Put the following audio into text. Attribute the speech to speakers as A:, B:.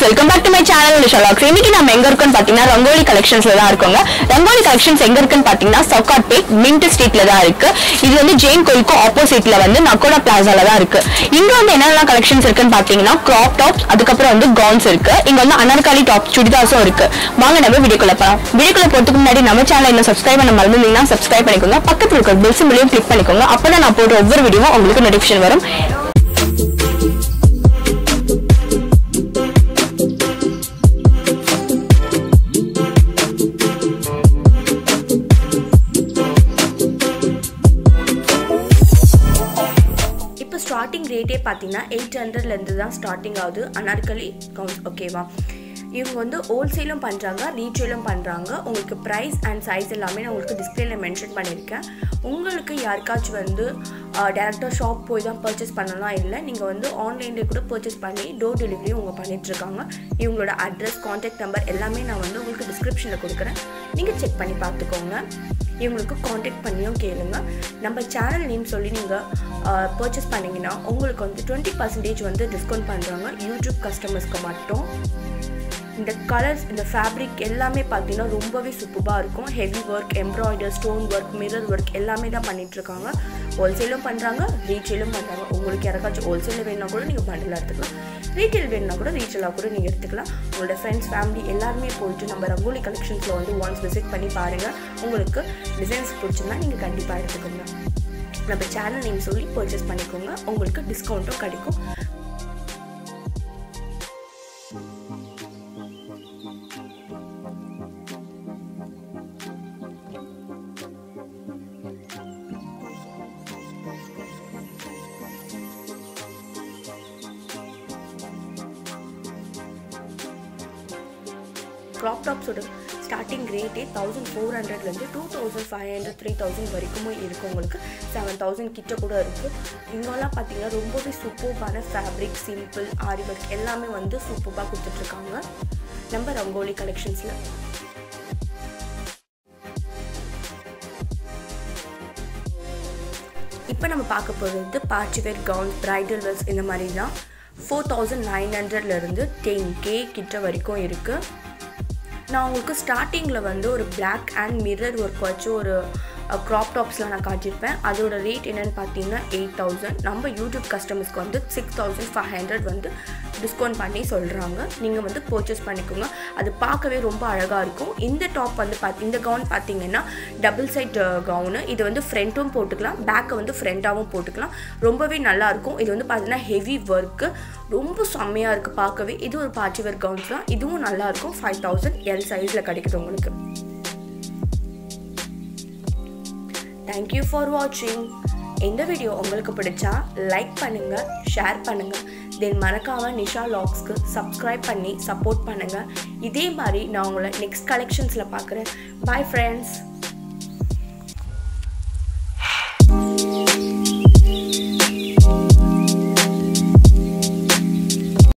A: welcome back to my channel Nisha Vlogs. இன்னைக்கு நாம எங்க இருக்கோம்னு பாத்தீங்கன்னா ரங்கோலி கலெக்ஷன்ஸ்ல தான் இருக்கோங்க. ரங்கோலி கலெக்ஷன்ஸ் எங்க இருக்குன்னு பாத்தீங்கன்னா சவுகாட்பேட் மின்ட் ஸ்ட்ரீட்ல தான் இருக்கு. இது வந்து ஜெயின் கோயிலுக்கு ஆப்போசிட்ல வந்து நக்கோடா பிளாசால தான் இருக்கு. இங்க வந்து என்னென்ன கலெக்ஷன்ஸ் இருக்குன்னு பாத்தீங்கன்னா கிராப் டாப்ஸ், அதுக்கப்புறம் வந்து கவுன்ஸ் இருக்கு. இங்க வந்து அனார்கலி டாப் சுடிதார்ஸும் இருக்கு. வாங்க நம்ம வீடியோக்குள்ள போலாம். வீடியோக்குள்ள போறதுக்கு முன்னாடி நம்ம சேனலை இன்னும் சப்ஸ்கிரைப் பண்ண மறந்துட்டீங்கன்னா சப்ஸ்கிரைப் பண்ணிக்கோங்க. பக்கத்துல இருக்க பெல் சிம்பலையும் கிளிக் பண்ணிக்கோங்க. அப்பதான் நான் போடுற ஒவ்வொரு வீடியோவும் உங்களுக்கு நோட்டிஃபிகேஷன் வரும்.
B: ஸ்டார்டிங் ரேட்டே பார்த்தீங்கன்னா 800லேருந்து தான் ஸ்டார்டிங் ஆகுது அனார்கலி கவுன்ஸ். ஓகேவா, இவங்க வந்து ஹோல்சேலும் பண்ணுறாங்க, ரீட்டெயிலும் பண்ணுறாங்க. உங்களுக்கு ப்ரைஸ் அண்ட் சைஸ் எல்லாமே நான் உங்களுக்கு டிஸ்பிளேல மென்ஷன் பண்ணியிருக்கேன். உங்களுக்கு யாருக்காச்சும் வந்து டேரெக்டாக ஷாப் போய் தான் பர்ச்சேஸ் பண்ணலாம் இல்லை, நீங்கள் வந்து ஆன்லைன்லேயே கூட பர்ச்சேஸ் பண்ணி டோர் டெலிவரியும் அவங்க பண்ணிகிட்ருக்காங்க. இவங்களோட அட்ரஸ், கான்டாக்ட் நம்பர் எல்லாமே நான் வந்து உங்களுக்கு டிஸ்கிரிப்ஷனில் கொடுக்குறேன். நீங்கள் செக் பண்ணி பார்த்துக்கோங்க. இவங்களுக்கு காண்டாக்ட் பண்ணியும் கேளுங்க. நம்ம சேனல் நேம் சொல்லி நீங்கள் பர்ச்சேஸ் பண்ணிங்கன்னா உங்களுக்கு வந்து 20% வந்து டிஸ்கவுண்ட் பண்ணுறாங்க யூடியூப் கஸ்டமர்ஸ்க்கு மட்டும். இந்த கலர்ஸ், இந்த ஃபேப்ரிக் எல்லாமே பார்த்தீங்கன்னா ரொம்பவே சூப்பராக இருக்கும். Heavy work, embroider, stone work, mirror work எல்லாமே தான் பண்ணிகிட்ருக்காங்க. ஹோல்சேலும் பண்ணுறாங்க, ரீட்டெயிலும் பண்ணுறாங்க. உங்களுக்கு யாராச்சும் ஹோல்சேலில் வேணுன்னா கூட நீங்கள் பண்டில் எடுத்துக்கலாம், ரீட்டெயில் வேணுன்னா கூட ரீட்டெயிலாக கூட நீங்கள் எடுத்துக்கலாம். உங்களோட ஃப்ரெண்ட்ஸ், ஃபேமிலி எல்லாருமே போயிட்டு நம்ம ரங்கோலி கலெக்ஷன்ஸில் வந்து ஒன்ஸ் விசிட் பண்ணி பாருங்கள். உங்களுக்கு டிசைன்ஸ் பிடிச்சிருந்தா நீங்கள் கண்டிப்பாக எடுத்துக்கோங்க. நம்ம சேனல் நேம் சொல்லி பர்ச்சேஸ் பண்ணிக்கோங்க, உங்களுக்கு டிஸ்கவுண்ட்டும் கிடைக்கும். க்ராப் டாப்ஸோட ஸ்டார்டிங் ரேட்டே 1400லேருந்து 2500, 3000 வரைக்குமே இருக்குது. உங்களுக்கு 7000 கிட்ட கூட இருக்குது. இங்கெல்லாம் பார்த்தீங்கன்னா ரொம்பவே சூப்பர்பான ஃபேப்ரிக், சிம்பிள், ஆரி ஒர்க் எல்லாமே வந்து சூப்பராக கொடுத்துட்ருக்காங்க நம்ம ரங்கோலி கலெக்ஷன்ஸில். இப்போ நம்ம பார்க்க போகிறது party wear gown, bridal wears இந்த மாதிரி தான். 4900லேருந்து 10K கிட்ட வரைக்கும் இருக்குது. நான் உங்களுக்கு ஸ்டார்டிங்கில் வந்து ஒரு பிளாக் அண்ட் மிரர் ஒர்க் வச்சு ஒரு க்ராப் டாப்ஸ்லாம் நான் காட்டியிருப்பேன். அதோட ரேட் என்னென்னு பார்த்தீங்கன்னா 8000. நம்ம யூடியூப் கஸ்டமர்ஸ்க்கு வந்து 6500 வந்து டிஸ்கவுண்ட் பண்ணி சொல்கிறாங்க. நீங்கள் வந்து பர்ச்சேஸ் பண்ணிக்கோங்க. அது பார்க்கவே ரொம்ப அழகாக இருக்கும். இந்த டாப் வந்து இந்த கவுன் பார்த்தீங்கன்னா டபுள் சைட் கவுனு. இது வந்து ஃப்ரண்ட்டும் போட்டுக்கலாம், பேக்கை வந்து ஃப்ரண்ட்டாகவும் போட்டுக்கலாம். ரொம்பவே நல்லாயிருக்கும். இது வந்து பார்த்தீங்கன்னா ஹெவி ஒர்க்கு, ரொம்ப செம்மையாக இருக்குது பார்க்கவே. இது ஒரு பார்ட்டி வேர் கவுன்ஸ் தான். இதுவும் நல்லாயிருக்கும். 5000 எல் சைஸில் கிடைக்குது உங்களுக்கு. தேங்க்யூ ஃபார் வாட்சிங். இந்த வீடியோ உங்களுக்கு பிடிச்சா லைக் பண்ணுங்கள், ஷேர் பண்ணுங்கள். தென் மறக்காமல் நிஷா வ்ளாக்ஸ்க்கு சப்ஸ்கிரைப் பண்ணி சப்போர்ட் பண்ணுங்கள். இதே மாதிரி நான் உங்களை நெக்ஸ்ட் கலெக்ஷன்ஸில் பார்க்குறேன். Bye friends.